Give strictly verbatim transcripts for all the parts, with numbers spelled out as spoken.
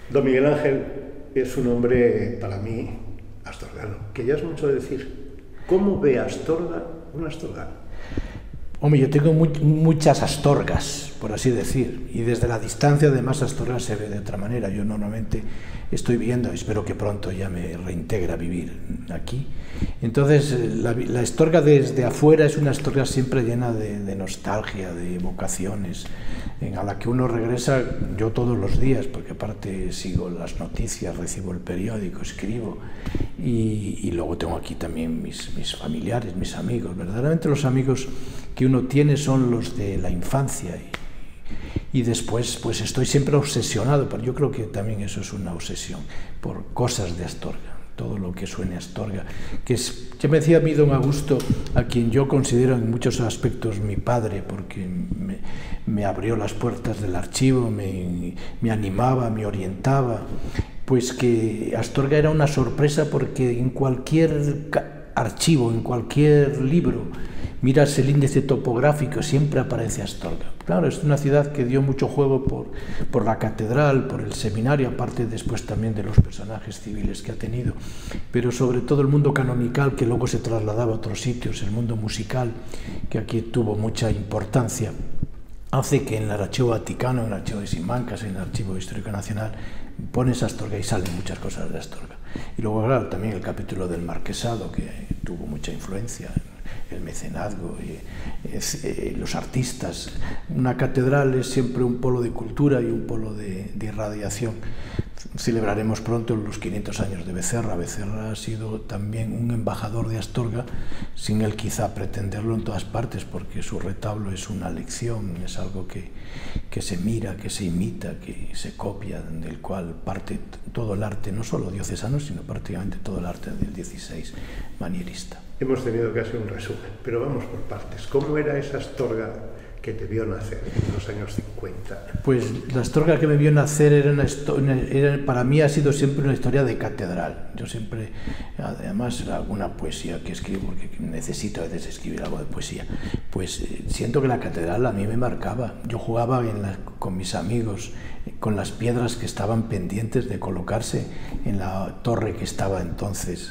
Don Miguel Ángel es un hombre, para mí, astorgano, que ya es mucho decir. ¿Cómo ve Astorga un astorgano? Hombre, yo tengo muy, muchas Astorgas, por así decir, y desde la distancia además Astorga se ve de otra manera. Yo normalmente estoy viendo, espero que pronto ya me reintegre a vivir aquí. Entonces, la, la Astorga desde afuera es una Astorga siempre llena de, de nostalgia, de evocaciones, a la que uno regresa yo todos los días, porque aparte sigo las noticias, recibo el periódico, escribo, y, y luego tengo aquí también mis, mis familiares, mis amigos. Verdaderamente los amigos que uno tiene son los de la infancia, y, y después pues estoy siempre obsesionado, pero yo creo que también eso es una obsesión por cosas de Astorga, todo lo que suene a Astorga, que es, que me decía a mí don Augusto, a quien yo considero en muchos aspectos mi padre, porque me, me abrió las puertas del archivo, me, me animaba, me orientaba, pues que Astorga era una sorpresa, porque en cualquier archivo, en cualquier libro, miras el índice topográfico, siempre aparece Astorga. Claro, es una ciudad que dio mucho juego por, por la catedral, por el seminario, aparte después también de los personajes civiles que ha tenido, pero sobre todo el mundo canonical, que luego se trasladaba a otros sitios, el mundo musical, que aquí tuvo mucha importancia, hace que en el Archivo Vaticano, en el Archivo de Simancas, en el Archivo Histórico Nacional, pones Astorga y salen muchas cosas de Astorga. Y luego, claro, también el capítulo del marquesado, que tuvo mucha influencia, el mecenazgo, y, es, eh, los artistas. Una catedral es siempre un polo de cultura y un polo de, de irradiación. Celebraremos pronto los quinientos años de Becerra. Becerra ha sido también un embajador de Astorga, sin él quizá pretenderlo en todas partes, porque su retablo es una lección, es algo que, que se mira, que se imita, que se copia, del cual parte todo el arte, no solo diocesano, sino prácticamente todo el arte del dieciséis manierista. Hemos tenido que hacer un resumen, pero vamos por partes. ¿Cómo era esa Astorga que te vio nacer en los años cincuenta? Pues la Astorga que me vio nacer era una, una era, para mí ha sido siempre una historia de catedral. Yo siempre, además, alguna poesía que escribo, porque necesito a veces escribir algo de poesía, pues eh, siento que la catedral a mí me marcaba. Yo jugaba en la, con mis amigos con las piedras que estaban pendientes de colocarse en la torre que estaba entonces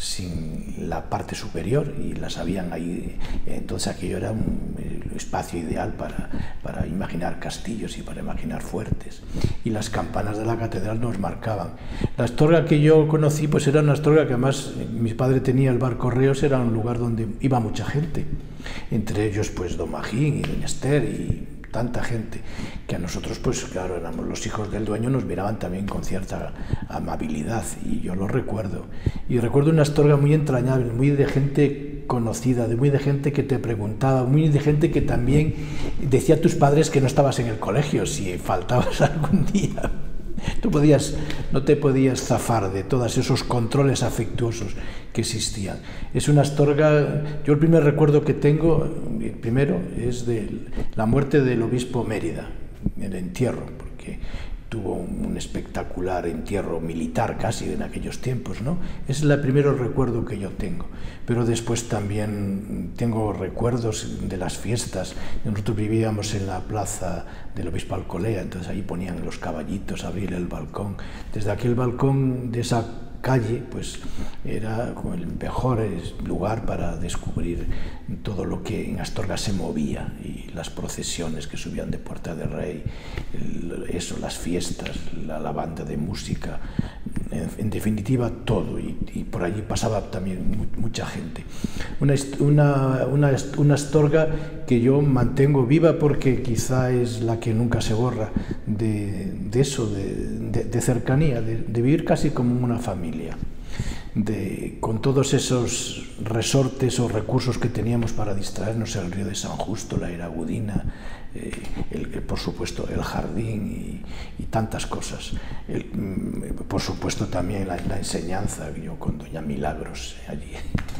sin la parte superior, y las habían ahí. Entonces aquello era un espacio ideal para, para imaginar castillos y para imaginar fuertes, y las campanas de la catedral nos marcaban. La Astorga que yo conocí pues era una Astorga que además mi padre tenía el bar Correos, era un lugar donde iba mucha gente, entre ellos pues don Magín y doña Esther y tanta gente, que a nosotros, pues claro, éramos los hijos del dueño, nos miraban también con cierta amabilidad, y yo lo recuerdo. Y recuerdo una Astorga muy entrañable, muy de gente conocida, de muy de gente que te preguntaba, muy de gente que también decía a tus padres que no estabas en el colegio si faltabas algún día. Tú podías, no te podías zafar de todos esos controles afectuosos que existían. Es una Astorga. Yo el primer recuerdo que tengo, el primero, es de la muerte del obispo Mérida, el entierro, porque tuvo un espectacular entierro militar casi en aquellos tiempos, ¿no? Ese es el primer recuerdo que yo tengo. Pero después también tengo recuerdos de las fiestas. Nosotros vivíamos en la plaza del obispo Alcolea, entonces ahí ponían los caballitos, abrir el balcón. Desde aquel balcón de esa calle, pues era como el mejor lugar para descubrir todo lo que en Astorga se movía, y las procesiones que subían de Puerta del Rey, eso, las fiestas, la, la banda de música, en, en definitiva todo, y, y por allí pasaba también mu mucha gente. Una, una, una, una Astorga que yo mantengo viva, porque quizá es la que nunca se borra, de, de eso, de, de, de cercanía, de, de vivir casi como una familia. De, con todos esos resortes o recursos que teníamos para distraernos, el río de San Justo, la Iragudina, eh, el, el, por supuesto el jardín y, y tantas cosas. El, por supuesto también la, la enseñanza, yo con doña Milagros allí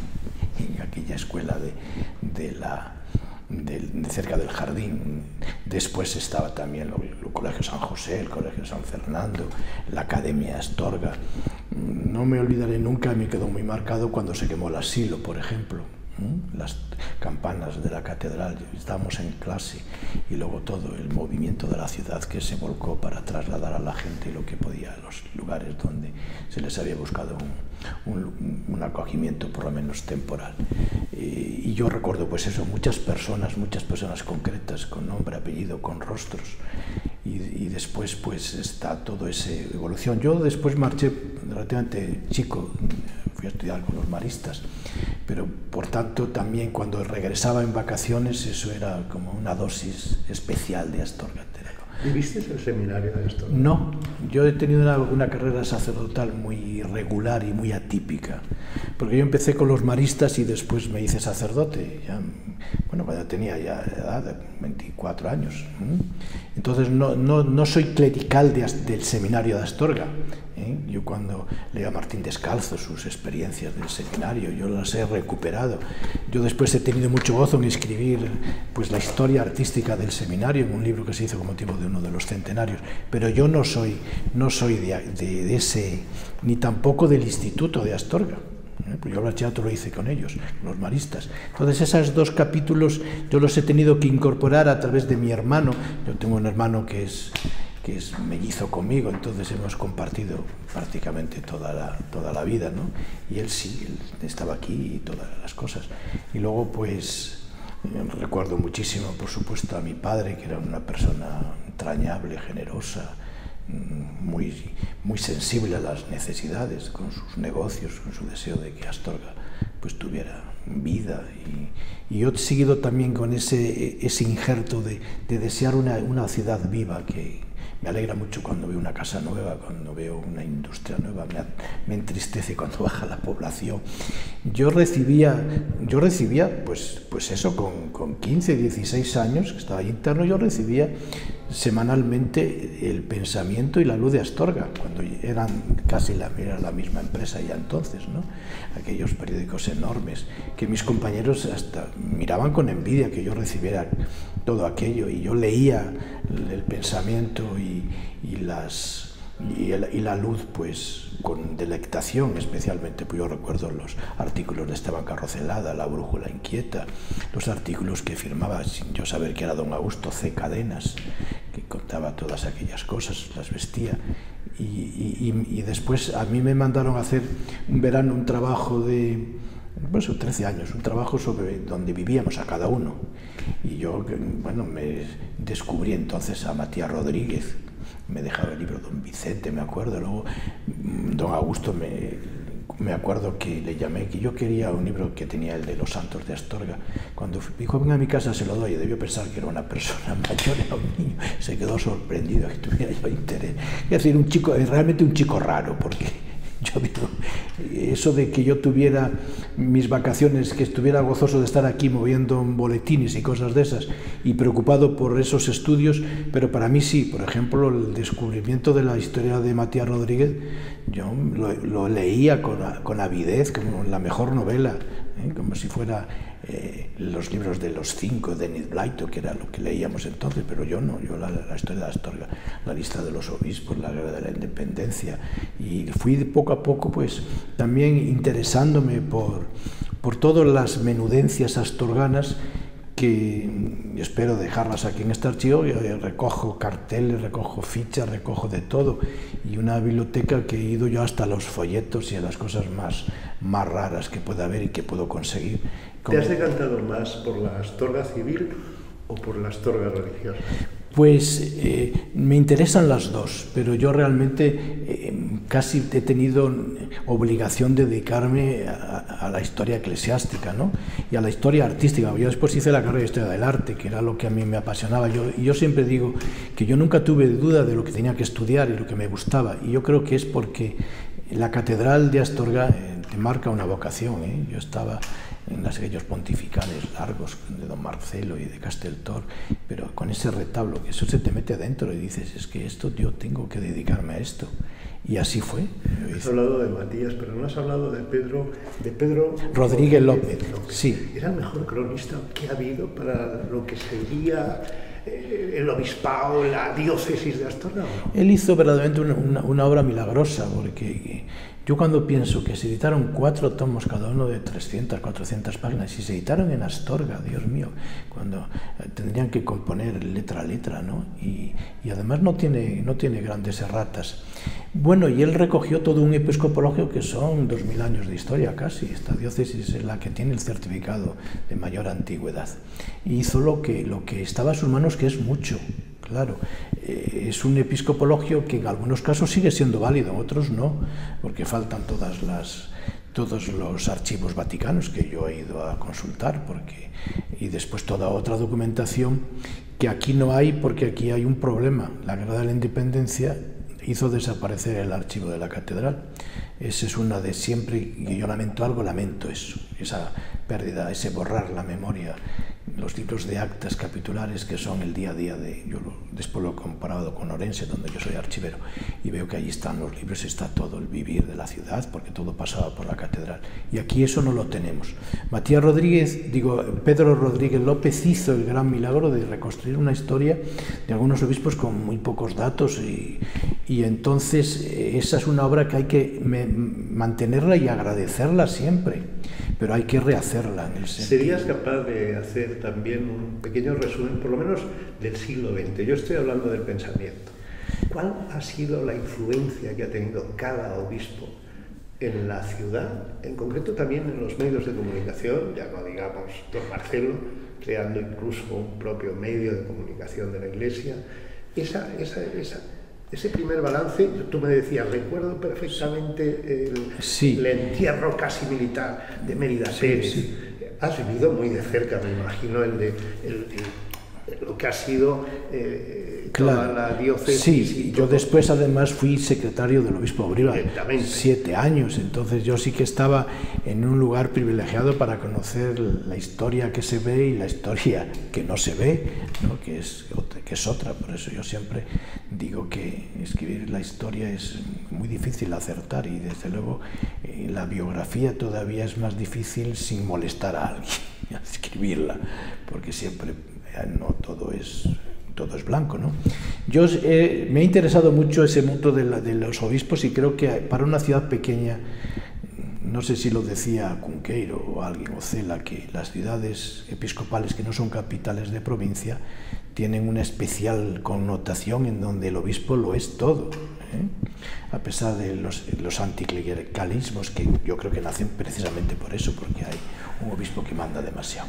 en aquella escuela de, de la De, de cerca del jardín. Después estaba también el, el Colegio San José, el Colegio San Fernando, la Academia Astorga. No me olvidaré nunca, me quedó muy marcado cuando se quemó el asilo, por ejemplo. ¿Mm? Las campanas de la catedral, estábamos en clase, y luego todo el movimiento de la ciudad que se volcó para trasladar a la gente lo que podía a los lugares donde se les había buscado un, un, un acogimiento por lo menos temporal. Eh, y yo recuerdo pues eso, muchas personas, muchas personas concretas, con nombre, apellido, con rostros, y, y después pues está toda esa evolución. Yo después marché relativamente chico, fui a estudiar con los maristas, pero por tanto también cuando regresaba en vacaciones eso era como una dosis especial de Astorga. ¿Viviste el seminario de Astorga? No, yo he tenido una, una carrera sacerdotal muy irregular y muy atípica, porque yo empecé con los maristas y después me hice sacerdote, ya, bueno, cuando tenía ya edad de veinticuatro años. Entonces no, no, no soy clerical de, del seminario de Astorga. ¿eh? Yo cuando leo a Martín Descalzo sus experiencias del seminario, yo las he recuperado. Yo después he tenido mucho gozo en escribir pues, la historia artística del seminario, en un libro que se hizo con motivo de uno de los centenarios, pero yo no soy, no soy de, de, de ese, ni tampoco del Instituto de Astorga. Yo el bachillerato lo hice con ellos, los maristas. Entonces esos dos capítulos yo los he tenido que incorporar a través de mi hermano. Yo tengo un hermano que es, que es mellizo conmigo, entonces hemos compartido prácticamente toda la, toda la vida, ¿no? Y él sí, él estaba aquí y todas las cosas. Y luego pues recuerdo muchísimo, por supuesto, a mi padre, que era una persona entrañable, generosa, muy, muy sensible a las necesidades, con sus negocios, con su deseo de que Astorga pues tuviera vida. Y, y yo he seguido también con ese, ese injerto de, de desear una, una ciudad viva, que me alegra mucho cuando veo una casa nueva, cuando veo una industria nueva, me, me entristece cuando baja la población. Yo recibía, yo recibía pues, pues eso, con, con quince, dieciséis años, que estaba interno, yo recibía semanalmente el pensamiento y la luz de Astorga, cuando eran casi la, era la misma empresa ya entonces, ¿no? Aquellos periódicos enormes, que mis compañeros hasta miraban con envidia que yo recibiera todo aquello, y yo leía el, el pensamiento y, y, las, y, el, y la luz pues con delectación, especialmente, pues yo recuerdo los artículos de Esteban Carrocelada, La Brújula Inquieta, los artículos que firmaba sin yo saber que era don Augusto C. Cadenas, que contaba todas aquellas cosas, las vestía. Y, y, y después a mí me mandaron a hacer un verano un trabajo de, pues, trece años, un trabajo sobre donde vivíamos a cada uno. Y yo, bueno, me descubrí entonces a Matías Rodríguez, me dejaba el libro Don Vicente, me acuerdo, luego don Augusto me, me acuerdo que le llamé, que yo quería un libro que tenía el de los santos de Astorga. Cuando dijo, venga a mi casa se lo doy, debió pensar que era una persona mayor, era un niño, se quedó sorprendido que tuviera yo interés. Es decir, un chico, realmente un chico raro, porque yo digo, eso de que yo tuviera mis vacaciones, que estuviera gozoso de estar aquí moviendo boletines y cosas de esas, y preocupado por esos estudios, pero para mí sí, por ejemplo, el descubrimiento de la historia de Matías Rodríguez, yo lo, lo leía con, con avidez, como la mejor novela, ¿eh? Como si fuera eh, los libros de los cinco de Enid Blyton, que era lo que leíamos entonces, pero yo no, yo la, la historia de Astorga, la lista de los obispos, la guerra de la independencia, y fui poco a poco pues también interesándome por, por todas las menudencias astorganas, que espero dejarlas aquí en este archivo. Yo recojo carteles, recojo fichas, recojo de todo, y una biblioteca que he ido yo hasta los folletos y a las cosas más, más raras que pueda haber y que puedo conseguir. ¿Te has decantado más por la Astorga civil o por la Astorga religiosa? Pues eh, me interesan las dos, pero yo realmente eh, casi he tenido obligación de dedicarme a, a la historia eclesiástica, ¿no? Y a la historia artística. Yo después hice la carrera de Historia del Arte, que era lo que a mí me apasionaba. Yo, y yo siempre digo que yo nunca tuve duda de lo que tenía que estudiar y lo que me gustaba, y yo creo que es porque la Catedral de Astorga eh, te marca una vocación, ¿eh? Yo estaba en los sellos pontificales largos de don Marcelo y de Casteltor, pero con ese retablo, que eso se te mete adentro y dices, es que esto yo tengo que dedicarme a esto. Y así fue. Has hablado de Matías, pero no has hablado de Pedro, de Pedro Rodríguez López. López. Sí. Era el mejor cronista que ha habido para lo que sería eh, el obispado, la diócesis de Astorga, ¿no? Él hizo verdaderamente una, una, una obra milagrosa, porque Yo cuando pienso que se editaron cuatro tomos, cada uno de trescientas, cuatrocientas páginas, y se editaron en Astorga, Dios mío, cuando tendrían que componer letra a letra, ¿no? Y, y además no tiene, no tiene grandes erratas. Bueno, y él recogió todo un episcopologio que son dos mil años de historia casi. Esta diócesis es la que tiene el certificado de mayor antigüedad. Y hizo lo que, lo que estaba a sus manos, que es mucho. Claro, eh, es un episcopologio que en algunos casos sigue siendo válido, en otros no, porque faltan todas las, todos los archivos vaticanos que yo he ido a consultar, porque, y después toda otra documentación que aquí no hay, porque aquí hay un problema. La Guerra de la Independencia hizo desaparecer el archivo de la catedral. Esa es una de siempre, y yo lamento algo, lamento eso, esa pérdida, ese borrar la memoria. Los libros de actas capitulares que son el día a día de, yo lo, después lo he comparado con Orense, donde yo soy archivero, y veo que allí están los libros, está todo el vivir de la ciudad, porque todo pasaba por la catedral, y aquí eso no lo tenemos. Matías Rodríguez, digo, Pedro Rodríguez López hizo el gran milagro de reconstruir una historia de algunos obispos con muy pocos datos, y, y entonces esa es una obra que hay que me, mantenerla y agradecerla siempre, pero hay que rehacerla en el sentido. ¿Serías capaz de hacer también un pequeño resumen, por lo menos del siglo veinte? Yo estoy hablando del pensamiento. ¿Cuál ha sido la influencia que ha tenido cada obispo en la ciudad, en concreto también en los medios de comunicación? Ya no digamos don Marcelo, creando incluso un propio medio de comunicación de la Iglesia. Esa, esa, esa, ese primer balance, tú me decías, recuerdo perfectamente el, sí. el entierro casi militar de Mérida Sí, Pérez. sí. Has vivido muy de cerca, me imagino, el de el, el, lo que ha sido eh, claro. toda la diócesis. Sí, yo después además fui secretario del obispo Abril siete años, entonces yo sí que estaba en un lugar privilegiado para conocer la historia que se ve y la historia que no se ve, ¿no? que, es otra, que es otra. Por eso yo siempre digo que escribir la historia es muy difícil acertar, y desde luego eh, la biografía todavía es más difícil sin molestar a alguien a escribirla, porque siempre eh, no todo es todo es blanco, ¿no? Yo eh, me ha interesado mucho ese mundo de, la, de los obispos, y creo que para una ciudad pequeña, no sé si lo decía Cunqueiro o alguien, o Cela, que las ciudades episcopales que no son capitales de provincia tienen una especial connotación en donde el obispo lo es todo, ¿eh? A pesar de los, los anticlericalismos, que yo creo que nacen precisamente por eso, porque hay un obispo que manda demasiado.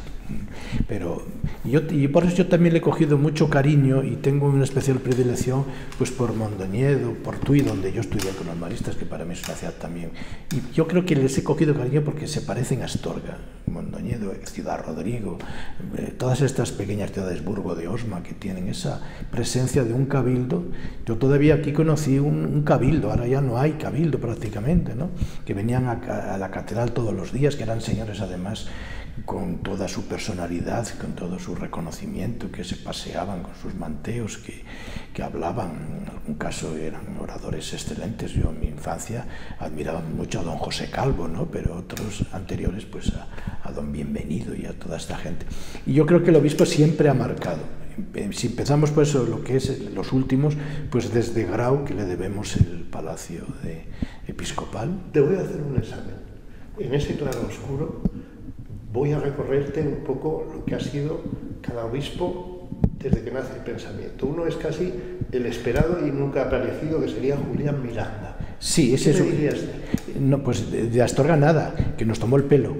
Pero yo, y por eso yo también le he cogido mucho cariño, y tengo una especial predilección pues por Mondoñedo, por Tui, donde yo estudié con los maristas, que para mí es una ciudad también. Y yo creo que les he cogido cariño porque se parecen a Astorga, Mondoñedo, Ciudad Rodrigo, eh, todas estas pequeñas ciudades, Burgo de Osma, que tienen esa presencia de un cabildo. Yo todavía aquí conocí un, un cabildo, ahora ya no hay cabildo prácticamente, ¿no? Que venían a, a la catedral todos los días, que eran señores además con toda su personalidad, con todo su reconocimiento, que se paseaban con sus manteos, que, que hablaban, en algún caso eran oradores excelentes. Yo en mi infancia admiraba mucho a don José Calvo, ¿no? Pero otros anteriores pues a, a don Bienvenido y a toda esta gente. Y yo creo que el obispo siempre ha marcado. Si empezamos por eso, lo que es los últimos, pues desde Grau, que le debemos el palacio de episcopal. Te voy a hacer un examen. En ese claro oscuro voy a recorrerte un poco lo que ha sido cada obispo desde que nace el pensamiento. Uno es casi el esperado y nunca aparecido, que sería Julián Miranda. Sí, ese es ¿Qué me dirías? No, pues de, de Astorga nada, que nos tomó el pelo.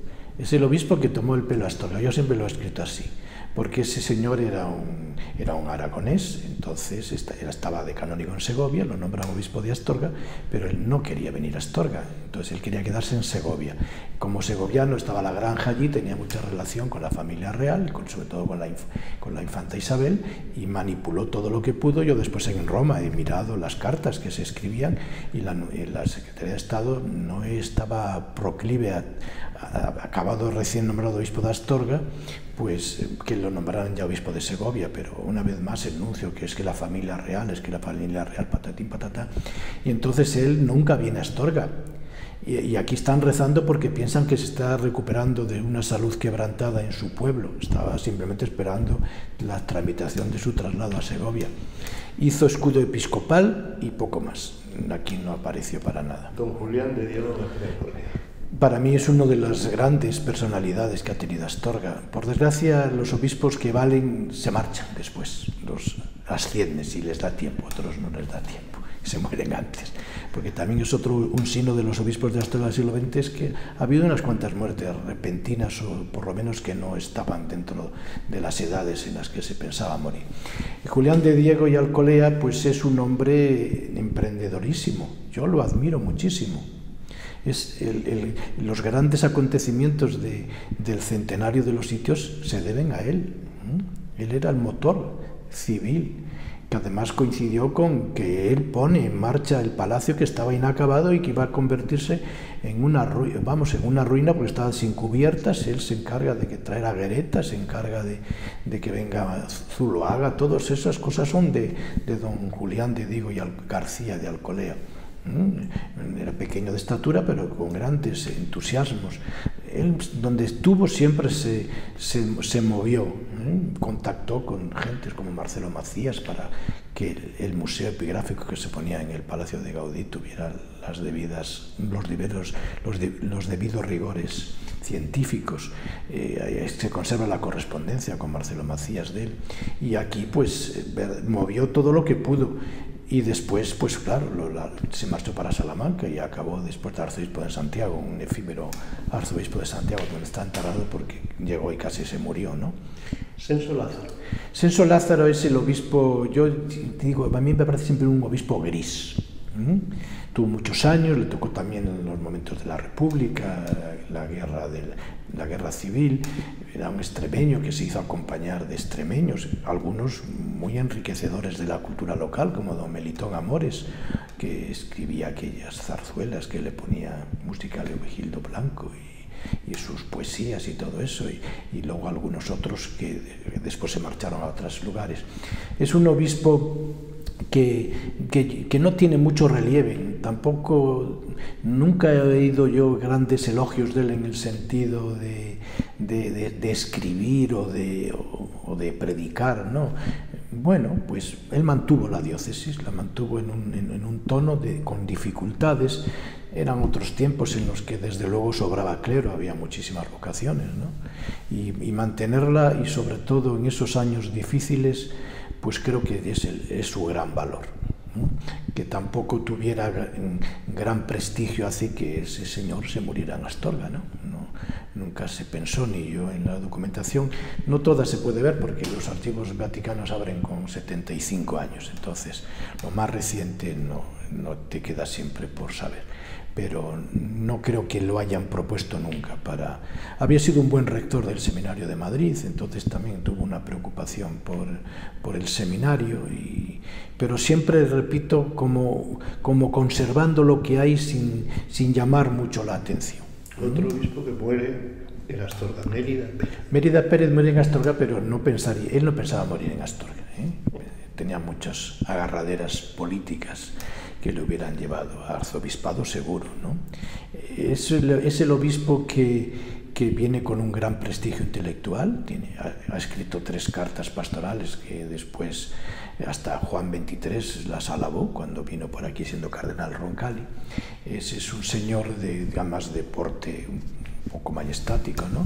Es el obispo que tomó el pelo a Astorga. Yo siempre lo he escrito así, porque ese señor era un, era un aragonés, entonces estaba de canónigo en Segovia, lo nombraron obispo de Astorga, pero él no quería venir a Astorga, entonces él quería quedarse en Segovia. Como segoviano, estaba la granja allí, tenía mucha relación con la familia real, con, sobre todo con la, con la infanta Isabel, y manipuló todo lo que pudo. Yo después en Roma he mirado las cartas que se escribían, y la, la Secretaría de Estado no estaba proclive a, a, acabado recién nombrado obispo de Astorga, pues que lo nombraran ya obispo de Segovia, pero una vez más el nuncio, que es que la familia real, es que la familia real, patatín, patata, y entonces él nunca viene a Astorga. Y, y aquí están rezando porque piensan que se está recuperando de una salud quebrantada en su pueblo. Estaba simplemente esperando la tramitación de su traslado a Segovia. Hizo escudo episcopal y poco más. aquí no apareció para nada. Don Julián de Diego García Colea. Para mí es una de las grandes personalidades que ha tenido Astorga. Por desgracia, los obispos que valen se marchan después, los ascienden si les da tiempo, otros no les da tiempo, se mueren antes. Porque también es otro un signo de los obispos de Astorga del siglo veinte, es que ha habido unas cuantas muertes repentinas, o por lo menos que no estaban dentro de las edades en las que se pensaba morir. Y Julián de Diego y Alcolea pues es un hombre emprendedorísimo, yo lo admiro muchísimo. Es el, el, los grandes acontecimientos de, del centenario de los sitios se deben a él. Él era el motor civil, que además coincidió con que él pone en marcha el palacio que estaba inacabado y que iba a convertirse en una ruina, vamos, en una ruina porque estaba sin cubiertas. Él se encarga de que traer a Guereta, se encarga de, de que venga Zuloaga, todas esas cosas son de, de don Julián de Diego y Al, García de Alcolea. Era pequeño de estatura, pero con grandes entusiasmos. Él, donde estuvo, siempre se, se, se movió, ¿eh? Contactó con gentes como Marcelo Macías para que el, el museo epigráfico que se ponía en el Palacio de Gaudí tuviera las debidas, los, debidos, los, de, los debidos rigores científicos. Eh, se conserva la correspondencia con Marcelo Macías de él, y aquí pues movió todo lo que pudo. Y después, pues claro, lo, la, se marchó para Salamanca y acabó después de arzobispo de Santiago, un efímero arzobispo de Santiago, donde está enterrado porque llegó y casi se murió, ¿no? Senso Lázaro. Senso Lázaro es el obispo, yo te digo, a mí me parece siempre un obispo gris. ¿Mm? Tuvo muchos años, le tocó también en los momentos de la República, la guerra, del, la guerra civil. Era un extremeño que se hizo acompañar de extremeños, algunos muy enriquecedores de la cultura local, como don Melitón Amores, que escribía aquellas zarzuelas que le ponía música a Leovigildo Blanco y, y sus poesías y todo eso, y, y luego algunos otros que después se marcharon a otros lugares. Es un obispo Que, que, que no tiene mucho relieve, tampoco, nunca he oído yo grandes elogios de él en el sentido de, de, de, de escribir o de, o, o de predicar, ¿no? Bueno, pues él mantuvo la diócesis, la mantuvo en un, en, en un tono de, con dificultades. Eran otros tiempos en los que desde luego sobraba clero, había muchísimas vocaciones, ¿no? Y, y mantenerla, y sobre todo en esos años difíciles, pues creo que es, el, es su gran valor, ¿no? Que tampoco tuviera gran prestigio hace que ese señor se muriera en Astorga, ¿no? No, nunca se pensó, ni yo en la documentación, no toda se puede ver porque los archivos vaticanos abren con setenta y cinco años, entonces lo más reciente no, no te queda siempre por saber. Pero no creo que lo hayan propuesto nunca. Para... Había sido un buen rector del Seminario de Madrid, entonces también tuvo una preocupación por, por el seminario, y... pero siempre, repito, como, como conservando lo que hay sin, sin llamar mucho la atención. Otro obispo que muere en Astorga, Mérida Pérez. Mérida Pérez muere en Astorga, pero no pensaría, él no pensaba morir en Astorga, ¿eh? Tenía muchas agarraderas políticas que le hubieran llevado a arzobispado seguro, ¿no? Es el, es el obispo que, que viene con un gran prestigio intelectual, tiene, ha, ha escrito tres cartas pastorales que después hasta Juan veintitrés las alabó cuando vino por aquí siendo cardenal Roncalli. Ese es un señor de, digamos, de porte un poco majestático, ¿no?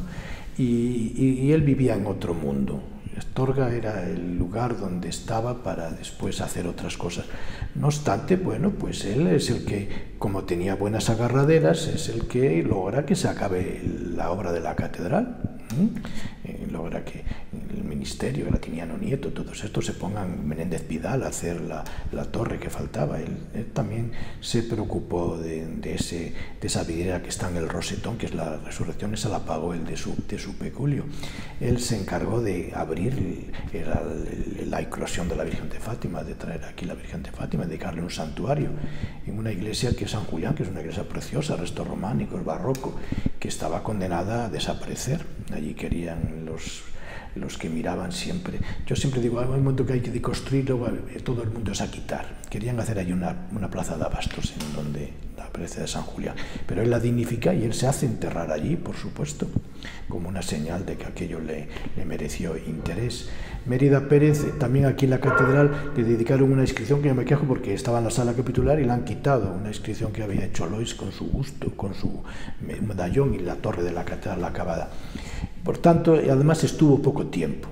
Y, y, y él vivía en otro mundo. Astorga era el lugar donde estaba para después hacer otras cosas. No obstante, bueno, pues él es el que, como tenía buenas agarraderas, es el que logra que se acabe la obra de la catedral. ¿Mm? Logra que el ministerio, Gratiniano Nieto, todos estos se pongan, Menéndez Vidal, a hacer la, la torre que faltaba. Él, él también se preocupó de, de, ese, de esa vidriera que está en el Rosetón, que es la resurrección, esa la pagó él de su, de su peculio. Él se encargó de abrir era la eclosión de la Virgen de Fátima, de traer aquí la Virgen de Fátima, de dedicarle un santuario en una iglesia que es San Julián, que es una iglesia preciosa, restos románicos, barroco, que estaba condenada a desaparecer. Allí querían los, los que miraban siempre. Yo siempre digo, hay un momento que hay que construirlo, todo el mundo es a quitar. Querían hacer allí una, una plaza de abastos en donde la perece de San Julián. Pero él la dignifica y él se hace enterrar allí, por supuesto, como una señal de que aquello le, le mereció interés. Mérida Pérez, también aquí en la catedral, le dedicaron una inscripción que yo me quejo porque estaba en la sala capitular y la han quitado, una inscripción que había hecho Lois con su gusto, con su medallón y la torre de la catedral acabada. Por tanto, además estuvo poco tiempo.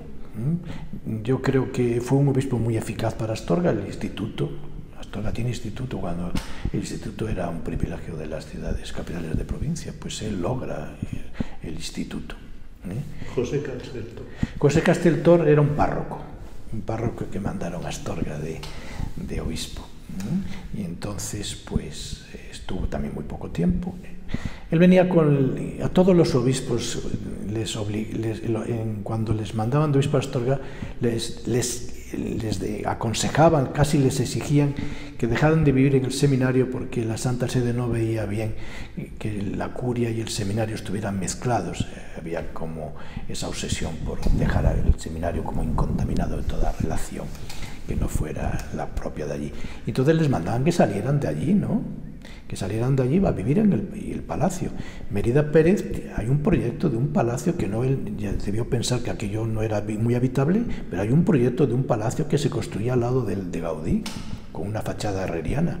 Yo creo que fue un obispo muy eficaz para Astorga, el instituto. Astorga tiene instituto cuando el instituto era un privilegio de las ciudades capitales de provincia, pues él logra el instituto. ¿Eh? José Casteltor. José Casteltor era un párroco, un párroco que mandaron a Astorga de, de obispo. ¿Eh? Y entonces, pues, estuvo también muy poco tiempo. Él venía con... A todos los obispos, les oblig, les, en, cuando les mandaban de obispo a Astorga, les... les les de, aconsejaban, casi les exigían que dejaran de vivir en el seminario porque la Santa Sede no veía bien que la curia y el seminario estuvieran mezclados. Había como esa obsesión por dejar el seminario como incontaminado de toda relación, que no fuera la propia de allí. Y entonces les mandaban que salieran de allí, ¿no? Que salieran de allí a vivir en el, el palacio. Mérida Pérez, hay un proyecto de un palacio que no, él ya debió pensar que aquello no era muy habitable, pero hay un proyecto de un palacio que se construía al lado del de Gaudí, con una fachada herreriana,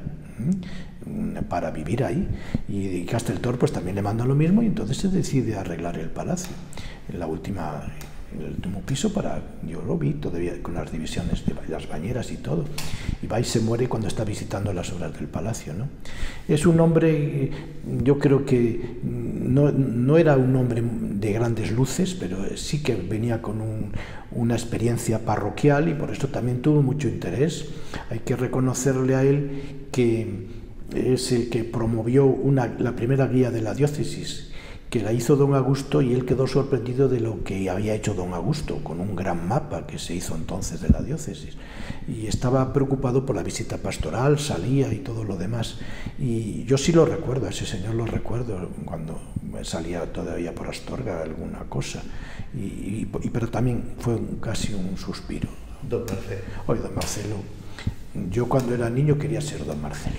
¿eh? para vivir ahí. Y Casteltor pues también le manda lo mismo y entonces se decide arreglar el palacio. En la última... el último piso para, yo lo vi todavía con las divisiones de las bañeras y todo, y va y se muere cuando está visitando las obras del palacio, ¿no? Es un hombre, yo creo que no, no era un hombre de grandes luces, pero sí que venía con un, una experiencia parroquial y por esto también tuvo mucho interés. Hay que reconocerle a él que es el que promovió una, la primera guía de la diócesis, que la hizo don Augusto, y él quedó sorprendido de lo que había hecho don Augusto, con un gran mapa que se hizo entonces de la diócesis. Y estaba preocupado por la visita pastoral, salía y todo lo demás. Y yo sí lo recuerdo, a ese señor lo recuerdo, cuando salía todavía por Astorga alguna cosa. Y, y, pero también fue un, casi un suspiro. Don Marcelo. Oye, don Marcelo, yo cuando era niño quería ser don Marcelo.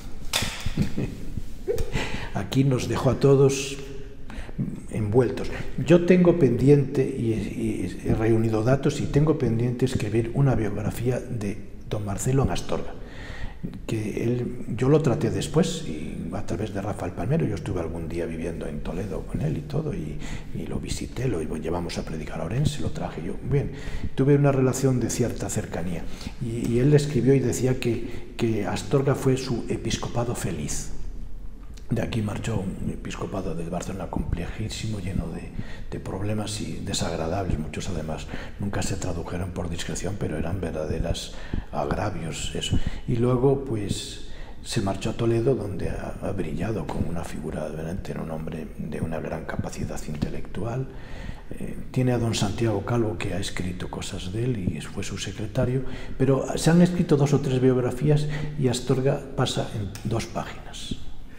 Aquí nos dejó a todos envueltos. Yo tengo pendiente, y, y he reunido datos, y tengo pendiente escribir una biografía de don Marcelo en Astorga, que él, yo lo traté después, y a través de Rafael Palmero. Yo estuve algún día viviendo en Toledo con él y todo, y, y lo visité, lo llevamos a predicar a Orense, lo traje yo. Bien, tuve una relación de cierta cercanía, y, y él escribió y decía que, que Astorga fue su episcopado feliz. De aquí marchó un episcopado de Barcelona complejísimo, lleno de, de problemas y desagradables, muchos además nunca se tradujeron por discreción, pero eran verdaderos agravios eso. Y luego pues se marchó a Toledo, donde ha, ha brillado como una figura, era un hombre de una gran capacidad intelectual. Eh, tiene a don Santiago Calvo, que ha escrito cosas de él y fue su secretario, pero se han escrito dos o tres biografías y Astorga pasa en dos páginas.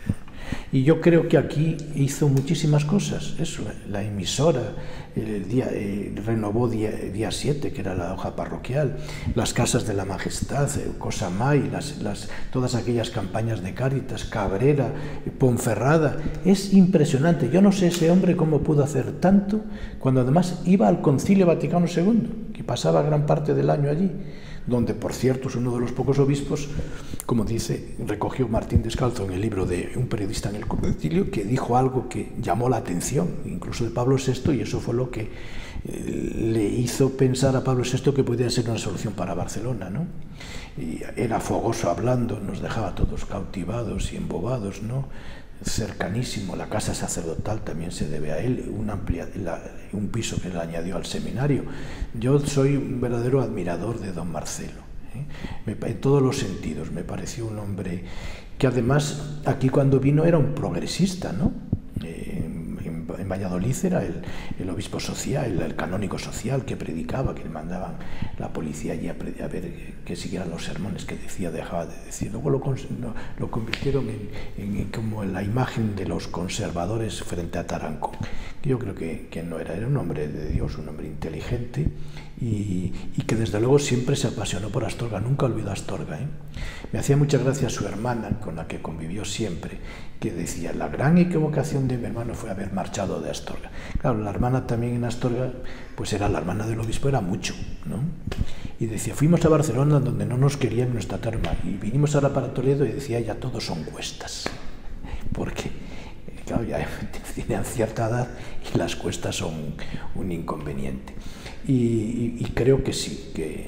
Y yo creo que aquí hizo muchísimas cosas. Eso, la emisora, el día, eh, renovó día, día siete, que era la hoja parroquial, las casas de la Majestad, eh, Cosamay, las, las, todas aquellas campañas de Cáritas, Cabrera, Ponferrada. Es impresionante. Yo no sé ese hombre cómo pudo hacer tanto cuando además iba al Concilio Vaticano segundo, que pasaba gran parte del año allí, donde, por cierto, es uno de los pocos obispos, como dice, recogió Martín Descalzo en el libro de un periodista en el concilio, que dijo algo que llamó la atención, incluso de Pablo sexto, y eso fue lo que eh, le hizo pensar a Pablo sexto que podía ser una solución para Barcelona, ¿no? Y era fogoso hablando, nos dejaba a todos cautivados y embobados, ¿no? Cercanísimo. La casa sacerdotal también se debe a él, un, amplia, la, un piso que le añadió al seminario. Yo soy un verdadero admirador de don Marcelo, ¿eh? Me, en todos los sentidos. Me pareció un hombre que además aquí cuando vino era un progresista, ¿no? Eh, en, en Valladolid era el, el obispo social, el, el canónigo social que predicaba, que le mandaban la policía allí a, a ver que siguieran los sermones que decía, dejaba de decir. Luego lo, lo, lo convirtieron en, en como en la imagen de los conservadores frente a Tarancón. Yo creo que, que no era, era un hombre de Dios, un hombre inteligente y, y que desde luego siempre se apasionó por Astorga, nunca olvidó Astorga, ¿eh? Me hacía mucha gracia su hermana, con la que convivió siempre, que decía, la gran equivocación de mi hermano fue haber marchado de Astorga. Claro, la hermana también en Astorga, pues era la hermana del obispo, era mucho, ¿no? Y decía, fuimos a Barcelona donde no nos querían nuestra terma, y vinimos ahora para Toledo y decía, ya todos son cuestas, porque claro, ya tienen cierta edad y las cuestas son un inconveniente. Y, y, y creo que sí, que,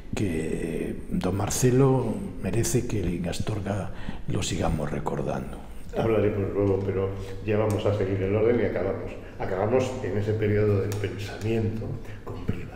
que don Marcelo merece que en Astorga lo sigamos recordando. Hablaremos luego, pero ya vamos a seguir el orden y acabamos. Acabamos en ese periodo del pensamiento con Briva.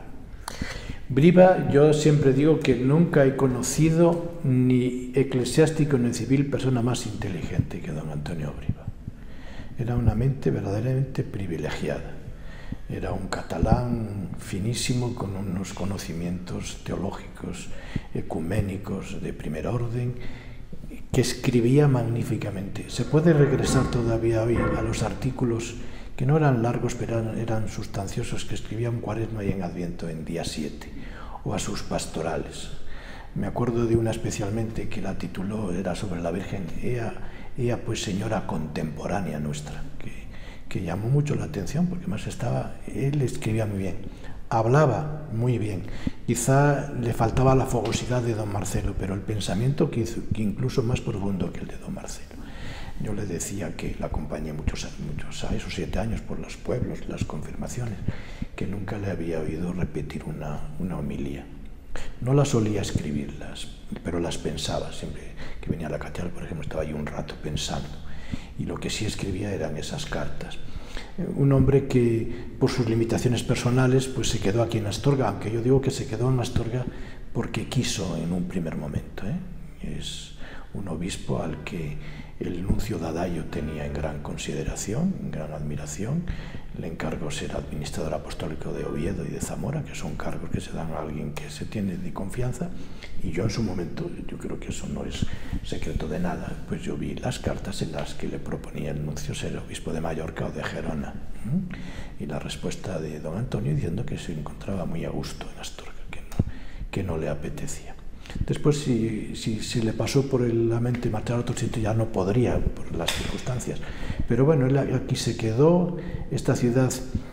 Briva, yo siempre digo que nunca he conocido ni eclesiástico ni civil persona más inteligente que don Antonio Briva. Era una mente verdaderamente privilegiada. Era un catalán finísimo con unos conocimientos teológicos, ecuménicos de primer orden, que escribía magníficamente. Se puede regresar todavía hoy a los artículos que no eran largos, pero eran, eran sustanciosos, que escribía en Cuaresma y en Adviento en día siete, o a sus pastorales. Me acuerdo de una especialmente que la tituló, era sobre la Virgen, ella, ella pues señora contemporánea nuestra, que que llamó mucho la atención, porque más estaba, él escribía muy bien, hablaba muy bien, quizá le faltaba la fogosidad de don Marcelo, pero el pensamiento que hizo, que incluso más profundo que el de don Marcelo. Yo le decía que la acompañé muchos, muchos a esos siete años por los pueblos, las confirmaciones, que nunca le había oído repetir una, una homilía. No las solía escribirlas, pero las pensaba, siempre que venía a la catedral, por ejemplo, estaba yo un rato pensando. Y lo que sí escribía eran esas cartas. Un hombre que, por sus limitaciones personales, pues se quedó aquí en Astorga, aunque yo digo que se quedó en Astorga porque quiso en un primer momento, ¿eh? Es un obispo al que el nuncio Dadayo tenía en gran consideración, en gran admiración. Le encargó ser administrador apostólico de Oviedo y de Zamora, que son cargos que se dan a alguien que se tiene de confianza, y yo en su momento, yo creo que eso no es secreto de nada, pues yo vi las cartas en las que le proponía el nuncio ser obispo de Mallorca o de Gerona, ¿eh? Y la respuesta de don Antonio diciendo que se encontraba muy a gusto en Astorga, que no, que no le apetecía. Después, si, si, si le pasó por la mente marchar a otro sitio, ya no podría, por las circunstancias. Pero bueno, él aquí se quedó. Esta ciudad,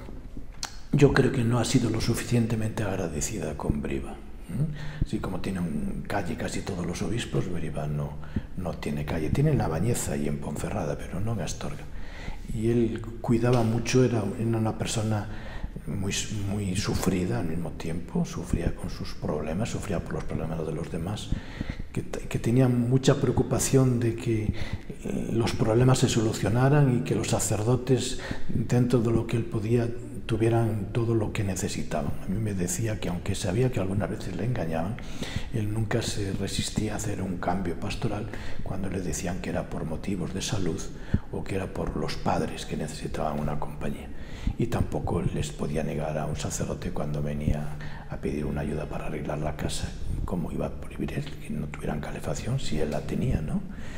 yo creo que no ha sido lo suficientemente agradecida con Briva. Así como tiene un calle casi todos los obispos, Briva no, no tiene calle. Tiene en La Bañeza y en Ponferrada, pero no en Astorga. Y él cuidaba mucho, era una persona muy, muy sufrida al mismo tiempo, sufría con sus problemas, sufría por los problemas de los demás, que, que tenía mucha preocupación de que eh, los problemas se solucionaran y que los sacerdotes, dentro de lo que él podía, tuvieran todo lo que necesitaban. A mí me decía que aunque sabía que algunas veces le engañaban, él nunca se resistía a hacer un cambio pastoral cuando le decían que era por motivos de salud o que era por los padres que necesitaban una compañía. Y tampoco les podía negar a un sacerdote cuando venía a pedir una ayuda para arreglar la casa, cómo iba a prohibir él que no tuvieran calefacción si él la tenía, ¿no?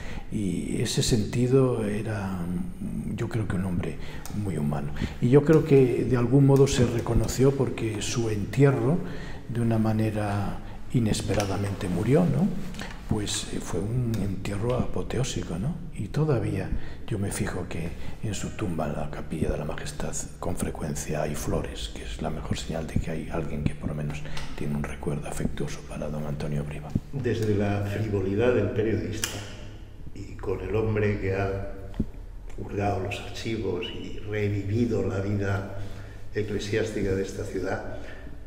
Y ese sentido era, yo creo que un hombre muy humano. Y yo creo que de algún modo se reconoció porque su entierro, de una manera inesperadamente murió, ¿no? Pues fue un entierro apoteósico, ¿no? Y todavía yo me fijo que en su tumba, en la Capilla de la Majestad, con frecuencia hay flores, que es la mejor señal de que hay alguien que por lo menos tiene un recuerdo afectuoso para don Antonio Briva. Desde la frivolidad del periodista y con el hombre que ha hurgado los archivos y revivido la vida eclesiástica de esta ciudad,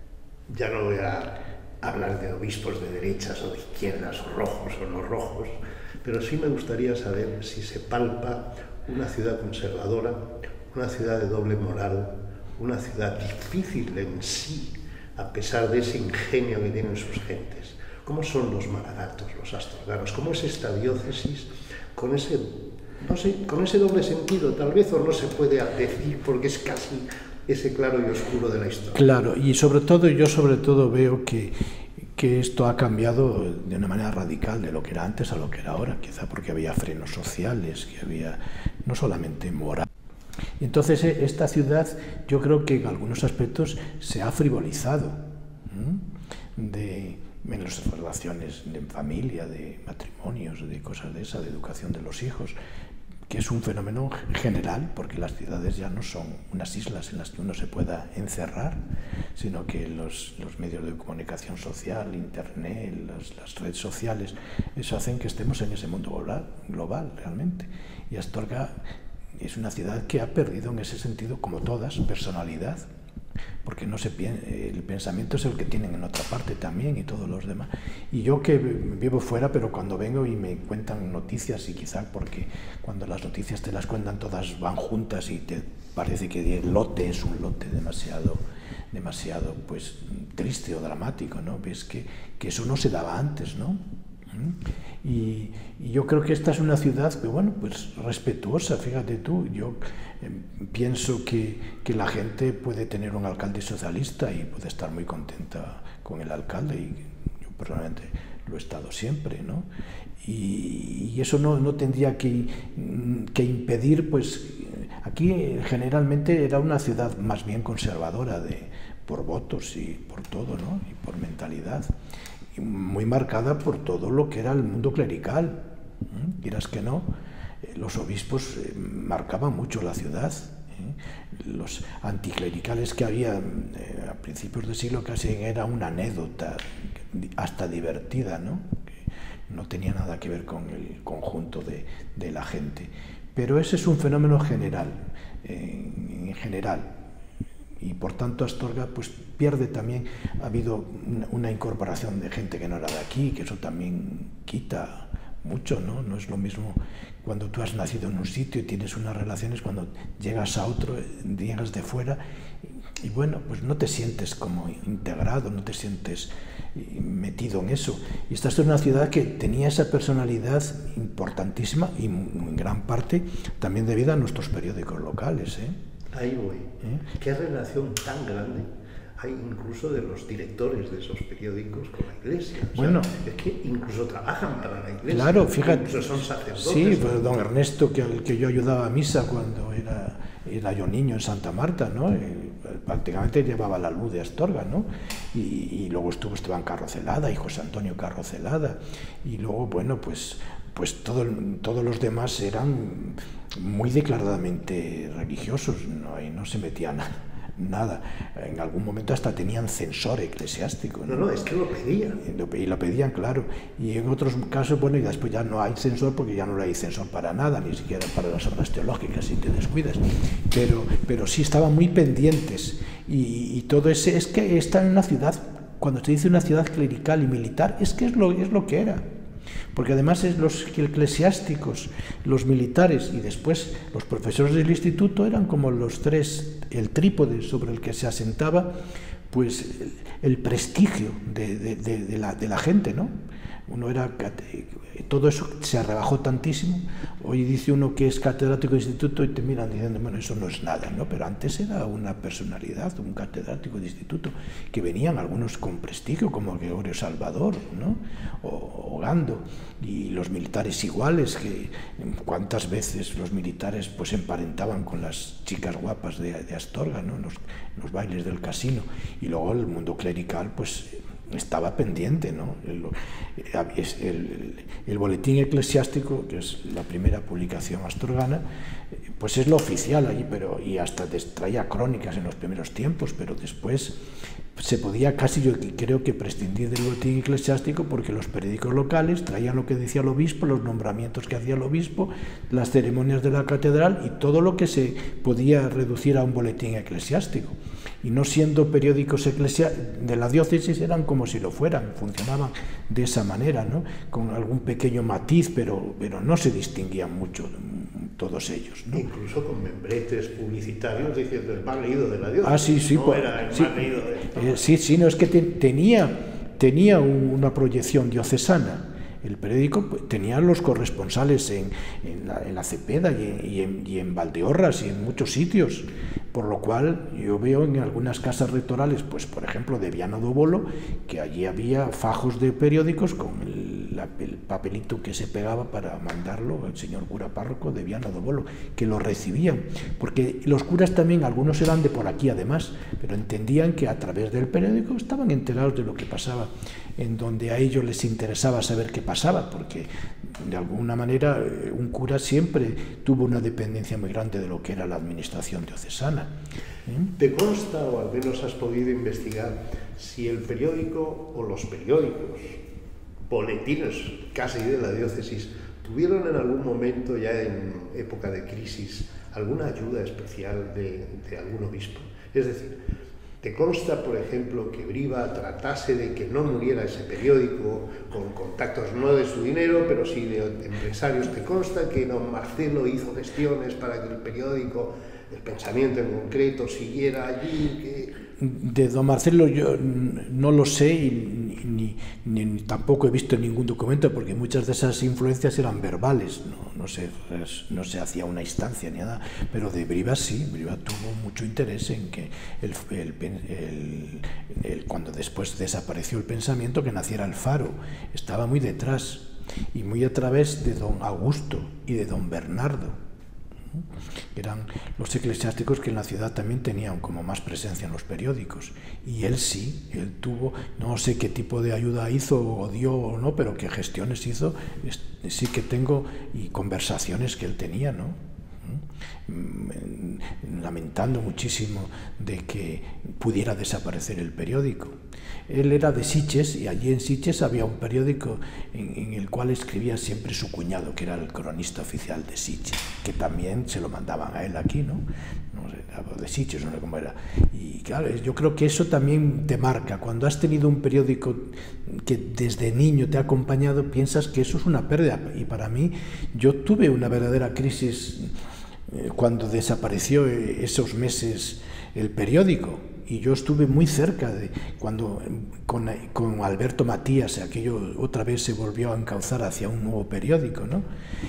ya no voy a hablar de obispos de derechas o de izquierdas, o rojos o no rojos, pero sí me gustaría saber si se palpa una ciudad conservadora, una ciudad de doble moral, una ciudad difícil en sí, a pesar de ese ingenio que tienen sus gentes. ¿Cómo son los maragatos, los astorganos? ¿Cómo es esta diócesis con ese, no sé, con ese doble sentido, tal vez, o no se puede decir porque es casi ese claro y oscuro de la historia? Claro, y sobre todo, yo sobre todo veo que, que esto ha cambiado de una manera radical de lo que era antes a lo que era ahora, quizá porque había frenos sociales, que había no solamente moral. Entonces esta ciudad yo creo que en algunos aspectos se ha frivolizado, de en las relaciones de familia, de matrimonios, de cosas de esa, de educación de los hijos, que es un fenómeno general, porque las ciudades ya no son unas islas en las que uno se pueda encerrar, sino que los, los medios de comunicación social, internet, las, las redes sociales, eso hacen que estemos en ese mundo global, global realmente. Y Astorga es una ciudad que ha perdido en ese sentido, como todas, personalidad, porque no se el pensamiento es el que tienen en otra parte también y todos los demás. Y yo que vivo fuera, pero cuando vengo y me cuentan noticias, y quizá porque cuando las noticias te las cuentan todas van juntas y te parece que el lote es un lote demasiado, demasiado pues, triste o dramático, ¿no? Ves que, que eso no se daba antes, ¿no? Y, y yo creo que esta es una ciudad que, bueno, pues respetuosa, fíjate tú, yo eh, pienso que, que la gente puede tener un alcalde socialista y puede estar muy contenta con el alcalde, y yo personalmente lo he estado siempre, ¿no? Y, y eso no, no tendría que, que impedir, pues, aquí generalmente era una ciudad más bien conservadora de, por votos y por todo, ¿no? Y por mentalidad. Muy marcada por todo lo que era el mundo clerical. ¿eh? Quieras que no, eh, los obispos eh, marcaban mucho la ciudad. ¿eh? Los anticlericales que había eh, a principios del siglo casi era una anécdota, hasta divertida, ¿no? Que no tenía nada que ver con el conjunto de, de la gente. Pero ese es un fenómeno general, eh, en general. Y por tanto Astorga pues pierde también, ha habido una, una incorporación de gente que no era de aquí, que eso también quita mucho, ¿no? No es lo mismo cuando tú has nacido en un sitio y tienes unas relaciones, cuando llegas a otro, llegas de fuera, y, y bueno, pues no te sientes como integrado, no te sientes metido en eso. Y esta es una ciudad que tenía esa personalidad importantísima y en gran parte también debido a nuestros periódicos locales, ¿eh? Ahí voy. ¿Eh? ¿Qué relación tan grande hay incluso de los directores de esos periódicos con la Iglesia? O bueno, sea, es que incluso trabajan para la Iglesia. Claro, fíjate. Incluso son sacerdotes. Sí, pues don Ernesto, que, que yo ayudaba a misa cuando era, era yo niño en Santa Marta, ¿no? Y prácticamente llevaba la luz de Astorga, ¿no? Y, y luego estuvo Esteban Carrocelada y José Antonio Carrocelada. Y luego, bueno, pues... pues todo, todos los demás eran muy declaradamente religiosos, no, ahí no se metían nada. En algún momento hasta tenían censor eclesiástico. No, no, no es que lo pedían. Y lo, y lo pedían, claro. Y en otros casos, bueno, y después ya no hay censor porque ya no hay censor para nada, ni siquiera para las obras teológicas, si te descuidas. Pero, pero sí estaban muy pendientes. Y, y todo ese, es que está en una ciudad, cuando se dice una ciudad clerical y militar, es que es lo, es lo que era. Porque además es los eclesiásticos, los militares y después los profesores del instituto eran como los tres, el trípode sobre el que se asentaba pues el, el prestigio de, de, de, de, la, de la gente, ¿no? Uno era, todo eso se rebajó tantísimo. Hoy dice uno que es catedrático de instituto y te miran diciendo, bueno, eso no es nada, ¿no? Pero antes era una personalidad, un catedrático de instituto, que venían algunos con prestigio, como Gregorio Salvador, ¿no? O, o Gando, y los militares iguales, que cuántas veces los militares pues emparentaban con las chicas guapas de, de Astorga, ¿no? En los, en los bailes del casino. Y luego el mundo clerical, pues estaba pendiente, ¿no? El, el, el boletín eclesiástico, que es la primera publicación astorgana, pues es lo oficial allí, pero, y hasta traía crónicas en los primeros tiempos, pero después se podía casi, yo creo que prescindir del boletín eclesiástico, porque los periódicos locales traían lo que decía el obispo, los nombramientos que hacía el obispo, las ceremonias de la catedral y todo lo que se podía reducir a un boletín eclesiástico. Y no siendo periódicos de la diócesis, eran como si lo fueran, funcionaban de esa manera, ¿no? Con algún pequeño matiz, pero, pero no se distinguían mucho todos ellos, ¿no? Incluso con membretes publicitarios diciendo el más leído de la diócesis. Ah, sí, sí. No pues, era el sí, más leído de... eh, sí, sí, no, es que te, tenía, tenía una proyección diocesana. El periódico pues, tenía los corresponsales en, en, la, en la Cepeda y en, y, en, y en Valdeorras y en muchos sitios, por lo cual yo veo en algunas casas rectorales, pues por ejemplo de Viana do Bolo, que allí había fajos de periódicos con el, la, el papelito que se pegaba para mandarlo al señor cura párroco de Viana do Bolo, que lo recibían, porque los curas también, algunos eran de por aquí además, pero entendían que a través del periódico estaban enterados de lo que pasaba, en donde a ellos les interesaba saber qué pasaba, porque de alguna manera un cura siempre tuvo una dependencia muy grande de lo que era la administración diocesana. ¿Eh? ¿Te consta, o al menos has podido investigar, si el periódico o los periódicos, boletines casi de la diócesis, tuvieron en algún momento, ya en época de crisis, alguna ayuda especial de, de algún obispo? Es decir, ¿te consta, por ejemplo, que Briva tratase de que no muriera ese periódico con contactos no de su dinero, pero sí de empresarios? ¿Te consta que don Marcelo hizo gestiones para que el periódico, El Pensamiento en concreto, siguiera allí? Que... De don Marcelo yo no lo sé y ni, ni, ni tampoco he visto ningún documento, porque muchas de esas influencias eran verbales, no, no, se, no se hacía una instancia ni nada, pero de Briva sí. Briva tuvo mucho interés en que el, el, el, el, cuando después desapareció El Pensamiento, que naciera el Faro. Estaba muy detrás, y muy a través de don Augusto y de don Bernardo. Eran los eclesiásticos que en la ciudad también tenían como más presencia en los periódicos, y él sí, él tuvo, no sé qué tipo de ayuda hizo o dio o no, pero qué gestiones hizo, sí que tengo, y conversaciones que él tenía, ¿no? Lamentando muchísimo de que pudiera desaparecer el periódico. Él era de Sitges, y allí en Sitges había un periódico en, en el cual escribía siempre su cuñado, que era el cronista oficial de Sitges, que también se lo mandaban a él aquí, ¿no? No sé, de Sitges, no sé cómo era. Y claro, yo creo que eso también te marca. Cuando has tenido un periódico que desde niño te ha acompañado, piensas que eso es una pérdida. Y para mí, yo tuve una verdadera crisis cuando desapareció esos meses el periódico, y yo estuve muy cerca de cuando con, con Alberto Matías aquello otra vez se volvió a encauzar hacia un nuevo periódico, ¿no?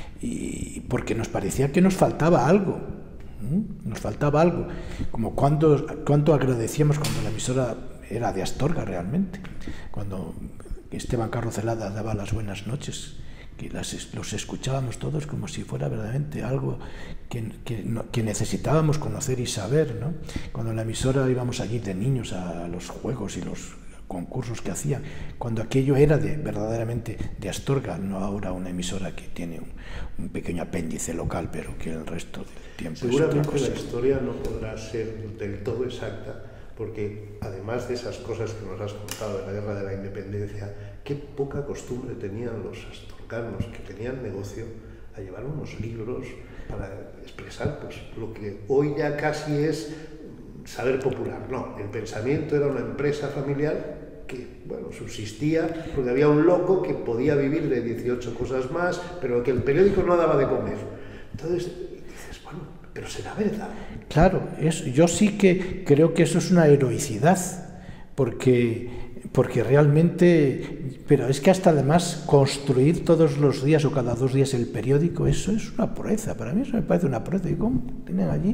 Y porque nos parecía que nos faltaba algo, ¿no? Nos faltaba algo, como cuando, cuánto agradecíamos cuando la emisora era de Astorga realmente, cuando Esteban Carro Celada daba las buenas noches, que las, los escuchábamos todos como si fuera verdaderamente algo que, que, no, que necesitábamos conocer y saber, ¿no? Cuando en la emisora íbamos allí de niños a los juegos y los concursos que hacían, cuando aquello era de, verdaderamente de Astorga, no ahora una emisora que tiene un, un pequeño apéndice local, pero que el resto del tiempo seguramente es otra cosa. La historia no podrá ser del todo exacta, porque además de esas cosas que nos has contado de la Guerra de la Independencia, qué poca costumbre tenían los astorganos, que tenían negocio, a llevar unos libros para expresar pues, lo que hoy ya casi es saber popular. No, El Pensamiento era una empresa familiar que, bueno, subsistía porque había un loco que podía vivir de dieciocho cosas más, pero que el periódico no daba de comer. Entonces dices, bueno, pero será verdad. Claro, es, yo sí que creo que eso es una heroicidad, porque, porque realmente, pero es que hasta además construir todos los días o cada dos días el periódico, eso es una proeza, para mí eso me parece una proeza. ¿Y cómo tienen allí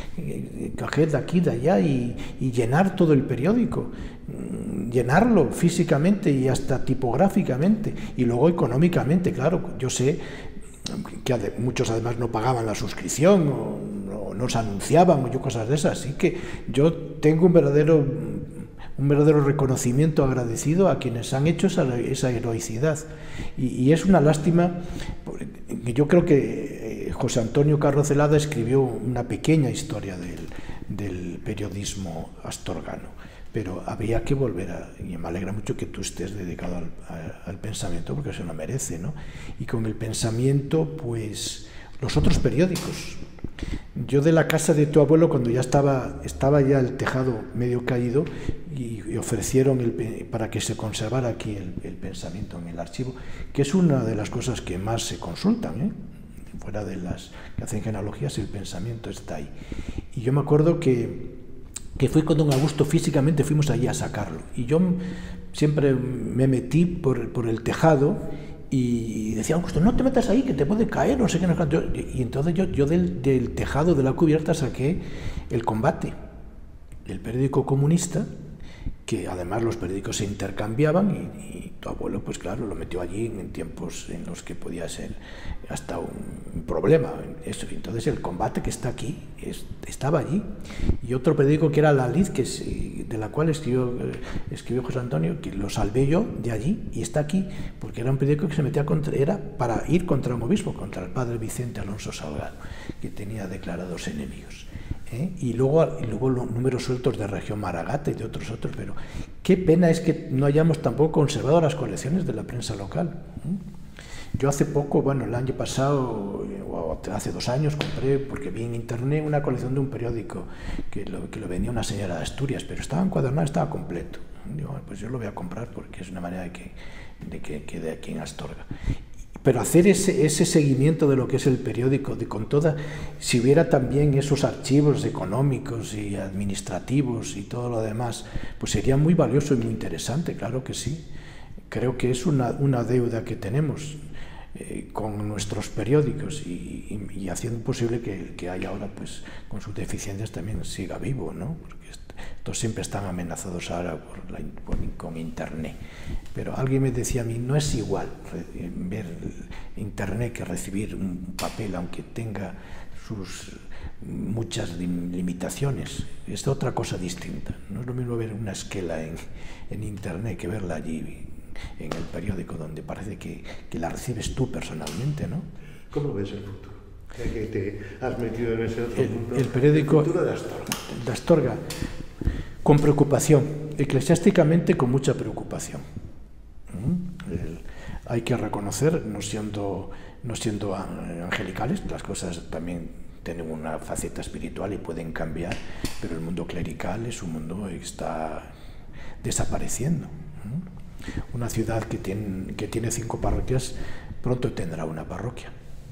coger de aquí, de allá y, y llenar todo el periódico? Llenarlo físicamente y hasta tipográficamente, y luego económicamente, claro, yo sé que muchos además no pagaban la suscripción o no, no se anunciaban o yo cosas de esas, así que yo tengo un verdadero un verdadero reconocimiento agradecido a quienes han hecho esa, esa heroicidad, y, y es una lástima que yo creo que José Antonio Carro Celada escribió una pequeña historia del, del periodismo astorgano, pero habría que volver a, y me alegra mucho que tú estés dedicado al, a, al pensamiento, porque se lo merece, ¿no? Y con el pensamiento, pues, los otros periódicos. Yo de la casa de tu abuelo, cuando ya estaba, estaba ya el tejado medio caído, y, y ofrecieron el, para que se conservara aquí el, el pensamiento en el archivo, que es una de las cosas que más se consultan, ¿eh? Fuera de las que hacen genealogías, el pensamiento está ahí. Y yo me acuerdo que que fui con don Augusto, físicamente fuimos allí a sacarlo, y yo siempre me metí por, por el tejado y decía, Augusto, no te metas ahí que te puede caer, no sé qué, no sé qué. Y entonces yo, yo del, del tejado de la cubierta saqué El Combate, el periódico comunista, que además los periódicos se intercambiaban y, y tu abuelo, pues claro, lo metió allí en tiempos en los que podía ser hasta un problema. Eso. Entonces el combate que está aquí es, estaba allí. Y otro periódico que era La Lid, que es, de la cual escribió, escribió José Antonio, que lo salvé yo de allí y está aquí, porque era un periódico que se metía contra, era para ir contra un obispo, contra el padre Vicente Alonso Salgado, que tenía declarados enemigos. ¿Eh? Y luego, y luego los números sueltos de Región Maragata y de otros otros, pero qué pena es que no hayamos tampoco conservado las colecciones de la prensa local. ¿Eh? Yo hace poco, bueno, el año pasado, o hace dos años, compré, porque vi en internet una colección de un periódico que lo, que lo vendía una señora de Asturias, pero estaba encuadernado, estaba completo. Digo, pues yo lo voy a comprar porque es una manera de que, de que quede aquí en Astorga. Pero hacer ese, ese seguimiento de lo que es el periódico, de con toda, si hubiera también esos archivos económicos y administrativos y todo lo demás, pues sería muy valioso y muy interesante, claro que sí. Creo que es una, una deuda que tenemos eh, con nuestros periódicos y, y, y haciendo posible que, que haya ahora, pues, con sus deficiencias también siga vivo, ¿no? Porque estos siempre están amenazados ahora por la, por, con internet. Pero alguien me decía a mí, no es igual ver internet que recibir un papel, aunque tenga sus muchas limitaciones. Es otra cosa distinta. No es lo mismo ver una esquela en, en internet que verla allí en el periódico, donde parece que, que la recibes tú personalmente, ¿no? ¿Cómo ves el futuro? Que te has metido en ese otro el, mundo. El periódico el futuro de Astorga. De Astorga, con preocupación, eclesiásticamente con mucha preocupación. El, hay que reconocer, no siendo, no siendo angelicales, las cosas también tienen una faceta espiritual y pueden cambiar, pero el mundo clerical es un mundo que está desapareciendo. Una ciudad que tiene, que tiene cinco parroquias pronto tendrá una parroquia.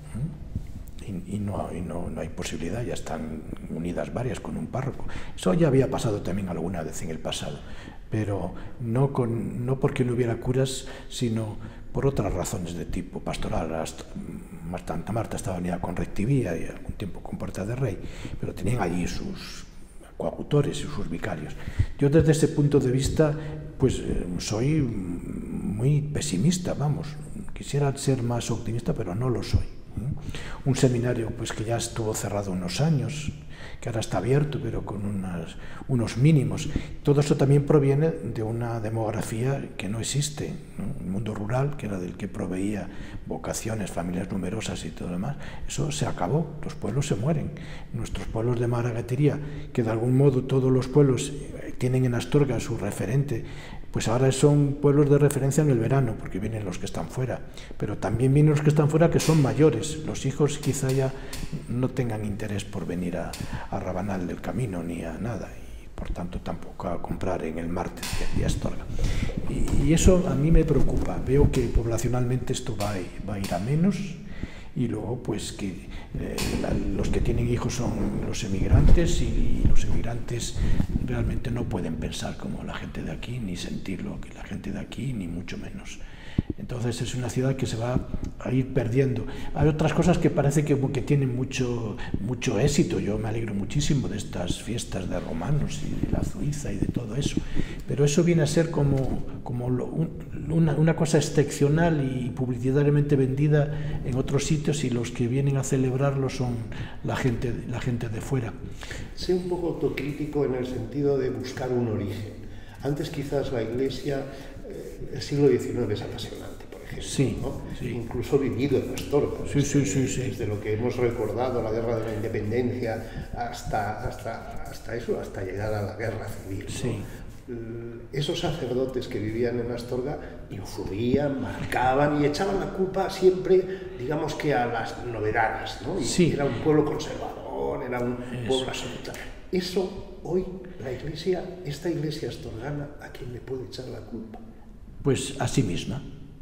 Y, y, no, y no, no hay posibilidad, ya están unidas varias con un párroco. Eso ya había pasado también alguna vez en el pasado, pero no, con, no porque no hubiera curas, sino por otras razones de tipo pastoral. Santa Marta estaba unida con Rectivía y algún tiempo con Puerta de Rey, pero tenían allí sus coautores y sus vicarios. Yo desde ese punto de vista, pues soy muy pesimista, vamos. Quisiera ser más optimista, pero no lo soy. Un seminario pues que ya estuvo cerrado unos años, que ahora está abierto, pero con unas, unos mínimos. Todo eso también proviene de una demografía que no existe, ¿no? El mundo rural, que era del que proveía vocaciones, familias numerosas y todo lo demás, eso se acabó, los pueblos se mueren. Nuestros pueblos de maragatería, que de algún modo todos los pueblos tienen en Astorga su referente, pues ahora son pueblos de referencia en el verano, porque vienen los que están fuera, pero también vienen los que están fuera que son mayores. Los hijos quizá ya no tengan interés por venir a, a Rabanal del Camino ni a nada, y por tanto tampoco a comprar en el Martes de Astorga. Y, y eso a mí me preocupa. Veo que poblacionalmente esto va, va a ir a menos, y luego pues que eh, la, los que tienen hijos son los emigrantes, y los emigrantes realmente no pueden pensar como la gente de aquí, ni sentir lo que la gente de aquí, ni mucho menos. Entonces es una ciudad que se va a ir perdiendo. Hay otras cosas que parece que, que tienen mucho, mucho éxito. Yo me alegro muchísimo de estas fiestas de romanos y de la Suiza y de todo eso, pero eso viene a ser como, como lo, un, una, una cosa excepcional y publicitariamente vendida en otros sitios, y los que vienen a celebrarlo son la gente, la gente de fuera. Sé un poco autocrítico en el sentido de buscar un origen. Antes quizás la Iglesia, eh, el siglo diecinueve es apasionante, por ejemplo, sí, ¿no? Sí. Incluso vivido en Astorga, sí, desde, sí, sí, sí. desde lo que hemos recordado, la guerra de la independencia, hasta, hasta, hasta eso, hasta llegar a la guerra civil, ¿no? Sí. Esos sacerdotes que vivían en Astorga influían, marcaban y echaban la culpa siempre, digamos que a las novedades, ¿no? Y sí. Era un pueblo conservador, era un Eso. pueblo absoluto. Eso hoy la Iglesia, esta Iglesia astorgana, ¿a quién le puede echar la culpa? Pues a sí misma.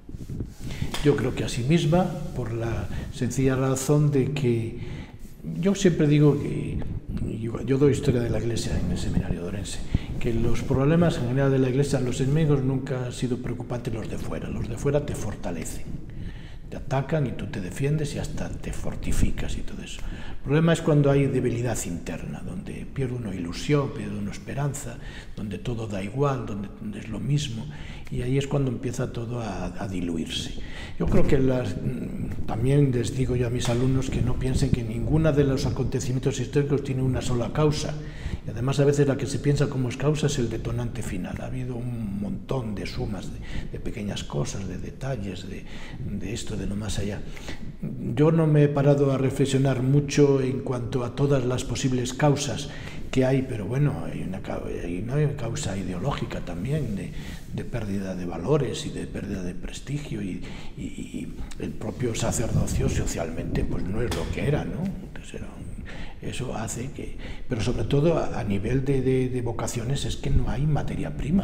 Yo creo que a sí misma, por la sencilla razón de que yo siempre digo que yo, yo doy historia de la Iglesia en el seminario de Orense, que los problemas en general de la Iglesia, los enemigos nunca han sido preocupantes los de fuera. Los de fuera te fortalecen, te atacan y tú te defiendes y hasta te fortificas y todo eso. El problema es cuando hay debilidad interna, donde pierde uno ilusión, pierde uno esperanza, donde todo da igual, donde, donde es lo mismo, y ahí es cuando empieza todo a, a diluirse. Yo creo que las, también les digo yo a mis alumnos que no piensen que ninguno de los acontecimientos históricos tiene una sola causa, y además a veces la que se piensa como es causa es el detonante final. Ha habido un montón de sumas de, de pequeñas cosas, de detalles, de, de esto, de lo más allá. Yo no me he parado a reflexionar mucho en cuanto a todas las posibles causas que hay, pero bueno, hay una, hay una causa ideológica también de, de pérdida de valores y de pérdida de prestigio, y, y, y el propio sacerdocio socialmente pues no es lo que era, ¿no? Entonces era un, eso hace que, pero sobre todo a, a nivel de, de, de vocaciones es que no hay materia prima.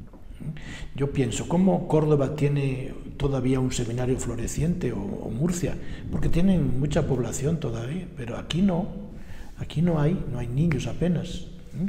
Yo pienso, ¿cómo Córdoba tiene todavía un seminario floreciente, o, o Murcia? Porque tienen mucha población todavía, pero aquí no. Aquí no hay, no hay niños apenas.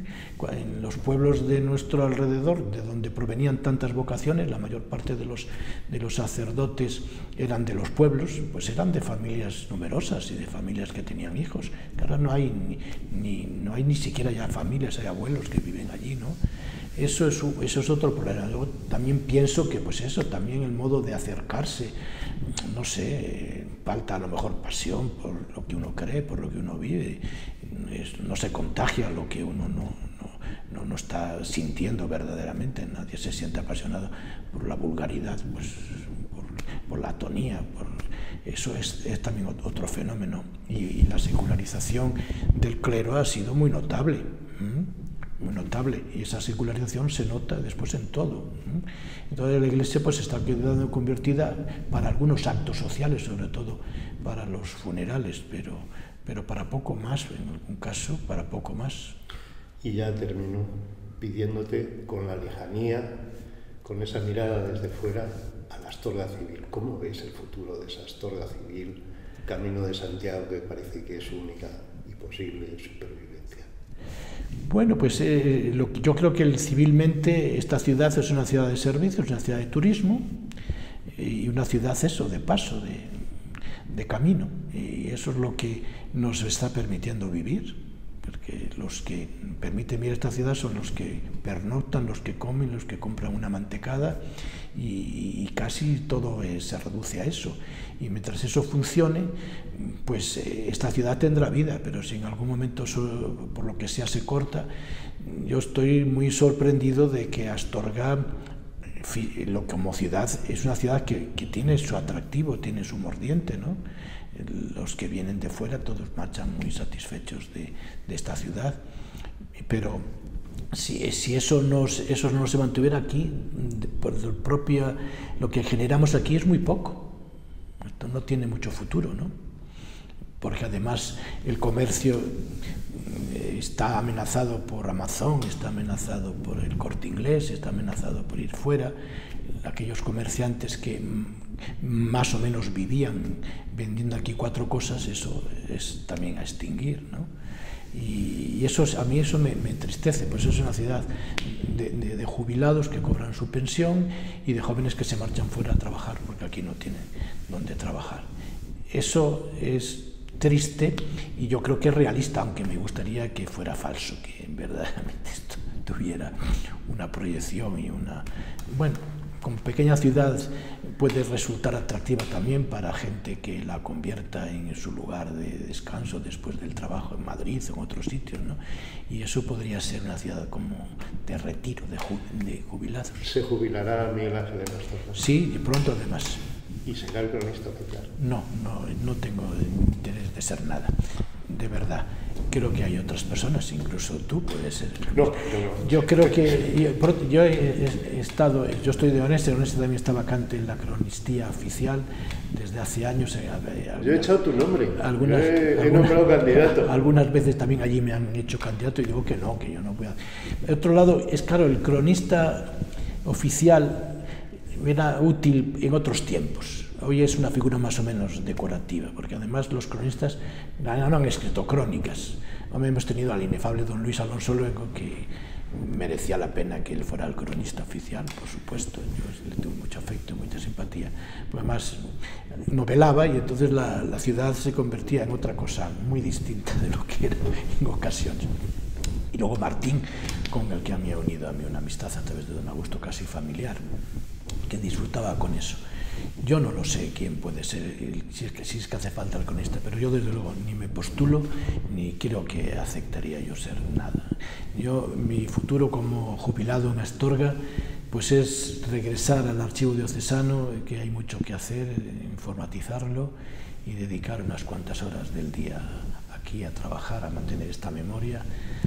En los pueblos de nuestro alrededor, de donde provenían tantas vocaciones, la mayor parte de los, de los sacerdotes eran de los pueblos, pues eran de familias numerosas y de familias que tenían hijos. Que ahora no hay ni, ni, no hay ni siquiera ya familias, hay abuelos que viven allí, ¿no? Eso es, eso es otro problema. Yo también pienso que, pues eso, también el modo de acercarse, no sé, falta a lo mejor pasión por lo que uno cree, por lo que uno vive, es, no se contagia lo que uno no, no, no, no está sintiendo verdaderamente. Nadie se siente apasionado por la vulgaridad, pues por, por la atonía, por, eso es, es también otro fenómeno. Y, y la secularización del clero ha sido muy notable. ¿Mm? muy notable, y esa secularización se nota después en todo. Entonces la Iglesia pues está quedando convertida para algunos actos sociales, sobre todo para los funerales, pero, pero para poco más, en algún caso, para poco más. Y ya termino pidiéndote, con la lejanía, con esa mirada desde fuera, a la Astorga Civil. ¿Cómo ves el futuro de esa Astorga Civil, Camino de Santiago, que parece que es única y posible supervivencia? Bueno, pues eh, lo, yo creo que el, civilmente esta ciudad es una ciudad de servicios, una ciudad de turismo y una ciudad eso, de paso, de, de camino. Y eso es lo que nos está permitiendo vivir, porque los que permiten vivir esta ciudad son los que pernoctan, los que comen, los que compran una mantecada, y, y casi todo eh, se reduce a eso. Y mientras eso funcione, pues eh, esta ciudad tendrá vida, pero si en algún momento eso, por lo que sea, se corta, yo estoy muy sorprendido de que Astorga, lo como ciudad, es una ciudad que, que tiene su atractivo, tiene su mordiente, ¿no? Los que vienen de fuera todos marchan muy satisfechos de, de esta ciudad, pero si, si eso, no, eso no se mantuviera aquí, por el propio, lo que generamos aquí es muy poco. Esto no tiene mucho futuro, ¿no? Porque además el comercio está amenazado por Amazon, está amenazado por el Corte Inglés, está amenazado por ir fuera. Aquellos comerciantes que más o menos vivían vendiendo aquí cuatro cosas, eso es también a extinguir, ¿no? Y eso, a mí eso me, me entristece, pues es una ciudad de, de, de jubilados que cobran su pensión y de jóvenes que se marchan fuera a trabajar porque aquí no tienen dónde trabajar. Eso es triste y yo creo que es realista, aunque me gustaría que fuera falso, que verdaderamente esto tuviera una proyección y una... Bueno, como pequeña ciudad puede resultar atractiva también para gente que la convierta en su lugar de descanso después del trabajo en Madrid o en otros sitios, ¿no? Y eso podría ser una ciudad como de retiro, de, ju de jubilados. ¿Se jubilará Miguel Ángel en Astorga? Sí, y pronto además. ¿Y será el cronista oficial? No, no, no tengo interés de ser nada, de verdad. Creo que hay otras personas, incluso tú puedes ser. No, yo no. Yo creo que yo, yo he, he estado, yo estoy de Oneste, Oneste también está vacante en la cronistía oficial desde hace años. Algunas, yo he echado tu nombre, algunas, he, he algunas, nombrado candidato. Algunas veces también allí me han hecho candidato y digo que no, que yo no voy a... De otro lado, es claro, el cronista oficial era útil en otros tiempos. Hoy es una figura más o menos decorativa, porque además los cronistas no han escrito crónicas. Hombre, hemos tenido al inefable don Luis Alonso Luengo, que merecía la pena que él fuera el cronista oficial, por supuesto. Yo le tuve mucho afecto, mucha simpatía. Pues además novelaba y entonces la, la ciudad se convertía en otra cosa muy distinta de lo que era en ocasiones. Y luego Martín, con el que a mí ha unido a mí una amistad a través de don Augusto casi familiar, que disfrutaba con eso. Yo no lo sé quién puede ser, si es que, si es que hace falta el cronista, pero yo desde luego ni me postulo ni creo que aceptaría yo ser nada. Yo, mi futuro como jubilado en Astorga, pues es regresar al archivo diocesano, que hay mucho que hacer, informatizarlo y dedicar unas cuantas horas del día aquí a trabajar, a mantener esta memoria,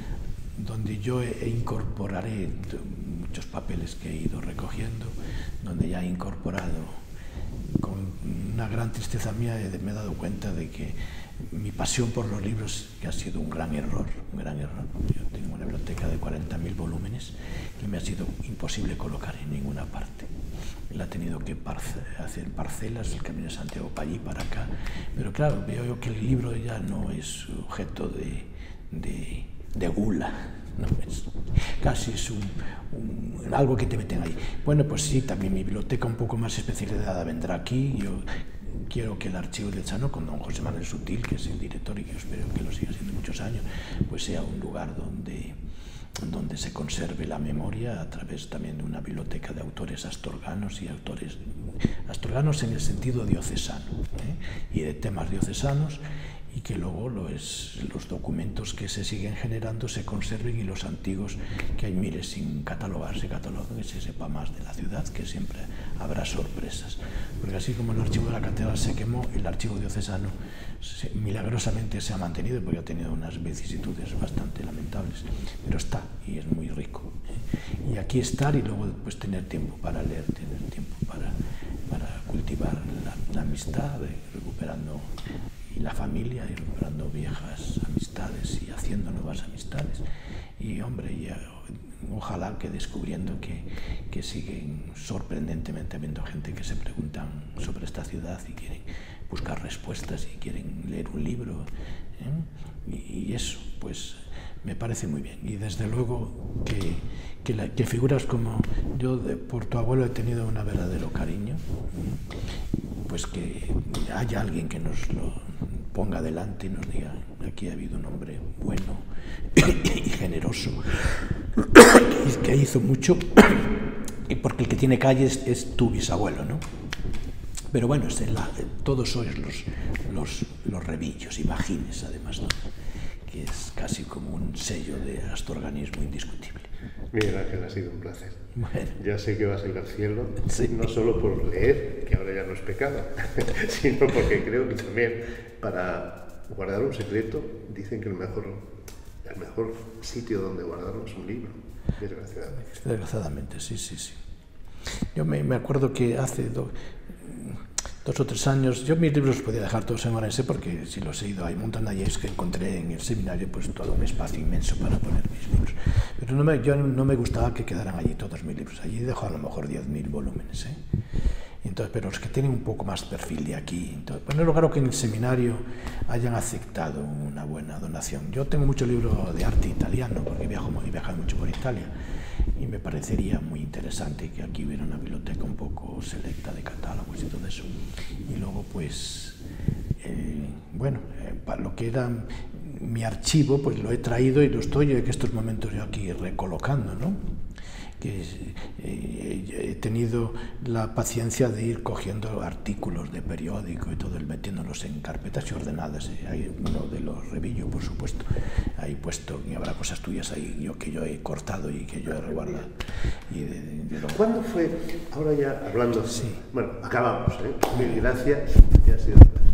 donde yo incorporaré muchos papeles que he ido recogiendo, donde ya he incorporado, con una gran tristeza mía, me he dado cuenta de que mi pasión por los libros, que ha sido un gran error, un gran error. Yo tengo una biblioteca de cuarenta mil volúmenes que me ha sido imposible colocar en ninguna parte. La he tenido que parce hacer parcelas, el Camino de Santiago para allí, para acá. Pero claro, veo yo que el libro ya no es objeto de, de, de gula, no es, casi es un, un, algo que te meten ahí. Bueno, pues sí, también mi biblioteca un poco más especializada vendrá aquí. Yo quiero que el archivo diocesano, con don José Manuel Sutil, que es el director y yo espero que lo siga siendo muchos años, pues sea un lugar donde, donde se conserve la memoria a través también de una biblioteca de autores astorganos y autores astorganos en el sentido diocesano, ¿eh? Y de temas diocesanos, y que luego los, los documentos que se siguen generando se conserven, y los antiguos, que hay miles sin catalogar, se catalogan, que se sepa más de la ciudad, que siempre habrá sorpresas. Porque así como el archivo de la catedral se quemó, el archivo diocesano se, milagrosamente se ha mantenido, porque ha tenido unas vicisitudes bastante lamentables, pero está y es muy rico, ¿eh? Y aquí estar y luego pues tener tiempo para leer, tener tiempo para, para cultivar la, la amistad, eh, recuperando y la familia, y recuperando viejas amistades y haciendo nuevas amistades. Y hombre, ya, ojalá que descubriendo que, que siguen sorprendentemente habiendo gente que se preguntan sobre esta ciudad y quieren buscar respuestas y quieren leer un libro, ¿eh? y, y eso, pues me parece muy bien. Y desde luego que, que, la, que figuras como yo, de, por tu abuelo he tenido un verdadero cariño, pues que haya alguien que nos lo ponga delante y nos diga: aquí ha habido un hombre bueno y generoso, que hizo mucho, porque el que tiene calles es tu bisabuelo, ¿no? Pero bueno, es la, todos sois los, los, los rebillos, imagines además, ¿no? Que es casi como un sello de astorganismo indiscutible. Miguel Ángel, ha sido un placer. Bueno. Ya sé que vas a ir al cielo, Sí. no solo por leer, que ahora ya no es pecado, sino porque creo que también para guardar un secreto, dicen que el mejor, el mejor sitio donde guardarlo es un libro, desgraciadamente. Desgraciadamente, sí, sí, sí. Yo me, me acuerdo que hace do, dos o tres años, yo mis libros los podía dejar todos en Orense, porque si los he ido, hay un montón de allí que encontré en el seminario, pues todo un espacio inmenso para poner mis libros. Pero no me, yo no me gustaba que quedaran allí todos mis libros. Allí dejo a lo mejor diez mil volúmenes, ¿eh? Entonces, pero los que tienen un poco más perfil de aquí. Entonces, pues no es raro que en el seminario hayan aceptado una buena donación. Yo tengo mucho libro de arte italiano, porque viajo, he viajado mucho por Italia, y me parecería muy interesante que aquí hubiera una biblioteca un poco selecta de catálogos y todo eso. Y luego, pues, eh, bueno, eh, para lo que era mi archivo, pues lo he traído y lo estoy en estos momentos yo aquí recolocando, ¿no? Que eh, he tenido la paciencia de ir cogiendo artículos de periódico y todo, el metiéndolos en carpetas y ordenadas. Hay uno de los Rebillo, por supuesto, ahí puesto, y habrá cosas tuyas ahí yo, que yo he cortado y que yo he reguardado. Y de, de, de lo... ¿Cuándo fue, ahora ya hablando, sí. Bueno, acabamos, ¿eh? Mil gracias, ya ha sido un placer.